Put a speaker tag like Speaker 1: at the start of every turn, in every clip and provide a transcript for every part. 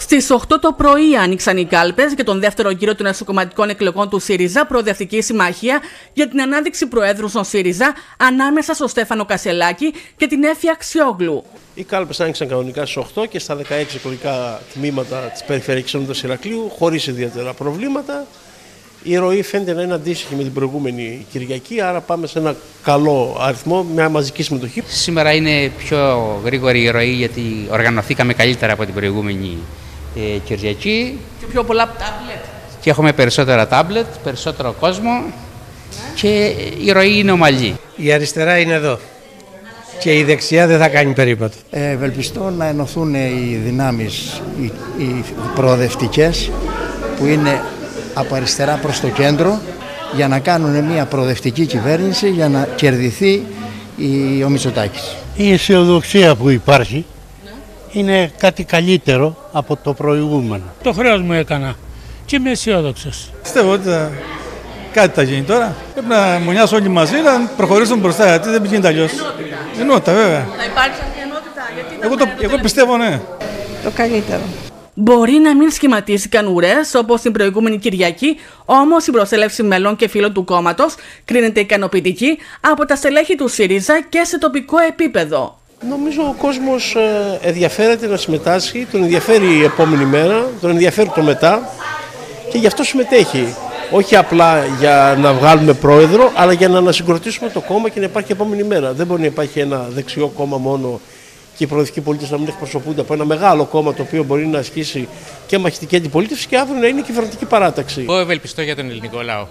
Speaker 1: Στις 8 το πρωί άνοιξαν οι κάλπες για τον δεύτερο γύρο των εσωκομματικών εκλογών του ΣΥΡΙΖΑ, προοδευτική συμμαχία για την ανάδειξη προέδρου στον ΣΥΡΙΖΑ ανάμεσα στο Στέφανο Κασελάκη και την Έφη Αξιόγλου.
Speaker 2: Οι κάλπες άνοιξαν κανονικά στις 8 και στα 16 εκλογικά τμήματα της Περιφερειακής Ενότητας Ηρακλείου, χωρίς ιδιαίτερα προβλήματα. Η ροή φαίνεται να είναι αντίστοιχη με την προηγούμενη Κυριακή, άρα πάμε σε ένα καλό αριθμό, μια μαζική συμμετοχή.
Speaker 3: Σήμερα είναι πιο γρήγορη η ροή γιατί οργανωθήκαμε καλύτερα από την προηγούμενη Κυριακή.
Speaker 1: Και πιο πολλά τάμπλετ.
Speaker 3: Και έχουμε περισσότερα τάμπλετ, περισσότερο κόσμο και η ροή είναι ομαλή.
Speaker 4: Η αριστερά είναι εδώ και η δεξιά δεν θα κάνει περίπατο.
Speaker 5: Ευελπιστώ να ενωθούν οι δυνάμεις, οι προοδευτικές που είναι από αριστερά προς το κέντρο για να κάνουν μια προοδευτική κυβέρνηση για να κερδιθεί ο Μητσοτάκης.
Speaker 6: Η αισιοδοξία που υπάρχει είναι κάτι καλύτερο από το προηγούμενο.
Speaker 7: Το χρέος μου έκανα και είμαι αισιόδοξος.
Speaker 8: Πιστεύω ότι κάτι θα γίνει τώρα. Πρέπει να μονιάσουν όλοι μαζί να προχωρήσουν μπροστά, γιατί δεν πηγαίνει αλλιώς. Ενότητα βέβαια.
Speaker 1: Θα υπάρξει αυτή η ενότητα, γιατί
Speaker 8: εγώ πιστεύω ναι.
Speaker 9: Το καλύτερο.
Speaker 1: Μπορεί να μην σχηματίστηκαν ουρές όπως την προηγούμενη Κυριακή, όμως η προσέλευση μελών και φίλων του κόμματος κρίνεται ικανοποιητική από τα στελέχη του ΣΥΡΙΖΑ και σε τοπικό επίπεδο.
Speaker 2: Νομίζω ο κόσμος ενδιαφέρεται να συμμετάσχει, τον ενδιαφέρει η επόμενη μέρα, τον ενδιαφέρει το μετά και γι' αυτό συμμετέχει. Όχι απλά για να βγάλουμε πρόεδρο, αλλά για να ανασυγκροτήσουμε το κόμμα και να υπάρχει επόμενη μέρα. Δεν μπορεί να υπάρχει ένα δεξιό κόμμα μόνο και οι προοδευτικοί πολίτες να μην εκπροσωπούνται από ένα μεγάλο κόμμα το οποίο μπορεί να ασκήσει και μαχητική αντιπολίτευση και αύριο να είναι κυβερνητική παράταξη.
Speaker 10: Εγώ ευελπιστώ για τον ελληνικό λαό.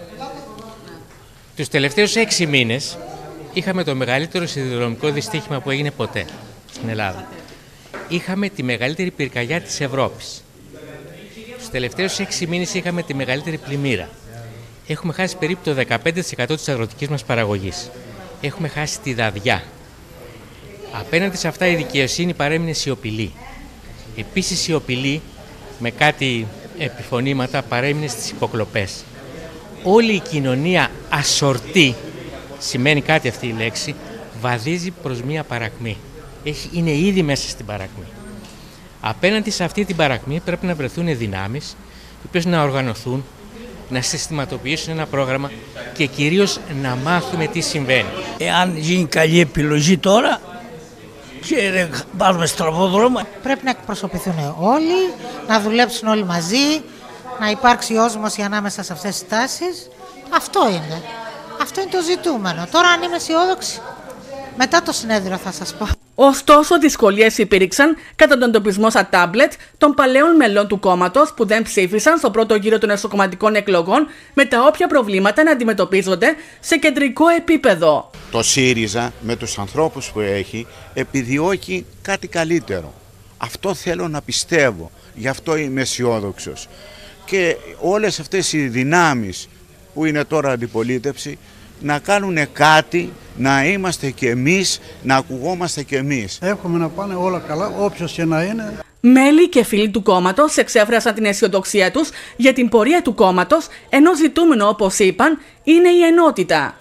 Speaker 10: Τους τελευταίους 6 μήνες είχαμε το μεγαλύτερο σιδηροδρομικό δυστύχημα που έγινε ποτέ στην Ελλάδα. Είχαμε τη μεγαλύτερη πυρκαγιά της Ευρώπης. Τους τελευταίους 6 μήνες είχαμε τη μεγαλύτερη πλημμύρα. Έχουμε χάσει περίπου το 15% της αγροτικής μας παραγωγής. Έχουμε χάσει τη δαδιά. Απέναντι σε αυτά η δικαιοσύνη παρέμεινε σιωπηλή. Επίσης σιωπηλή με κάτι επιφωνήματα παρέμεινε στις υποκλοπές. Όλη η κοινωνία ασορτή, σημαίνει κάτι αυτή η λέξη, βαδίζει προς μία παρακμή. Είναι ήδη μέσα στην παρακμή. Απέναντι σε αυτή την παρακμή πρέπει να βρεθούν δυνάμεις, οι οποίες να οργανωθούν, να συστηματοποιήσουν ένα πρόγραμμα και κυρίως να μάθουμε τι συμβαίνει.
Speaker 11: Εάν γίνει καλή επιλογή τώρα και πάρουμε στραβό δρόμο.
Speaker 9: Πρέπει να εκπροσωπηθούν όλοι, να δουλέψουν όλοι μαζί, να υπάρξει όσμωση ανάμεσα σε αυτές τις τάσεις. Αυτό είναι. Αυτό είναι το ζητούμενο. Τώρα αν είμαι αισιόδοξη, μετά το συνέδριο θα σας πω.
Speaker 1: Ωστόσο, δυσκολίες υπήρξαν κατά τον εντοπισμό στα τάμπλετ των παλαιών μελών του κόμματος που δεν ψήφισαν στο πρώτο γύρο των εσωκομματικών εκλογών, με τα όποια προβλήματα να αντιμετωπίζονται σε κεντρικό επίπεδο.
Speaker 12: Το ΣΥΡΙΖΑ με τους ανθρώπους που έχει επιδιώκει κάτι καλύτερο. Αυτό θέλω να πιστεύω, γι' αυτό είμαι αισιόδοξος. Και όλες αυτές οι δυνάμεις που είναι τώρα αντιπολίτευση να κάνουν κάτι, να είμαστε κι εμείς, να ακουγόμαστε κι εμείς.
Speaker 13: Εύχομαι να πάνε όλα καλά, όποιος και να είναι.
Speaker 1: Μέλη και φίλοι του κόμματος εξέφρασαν την αισιοδοξία τους για την πορεία του κόμματος, ενώ ζητούμενο, όπως είπαν, είναι η ενότητα.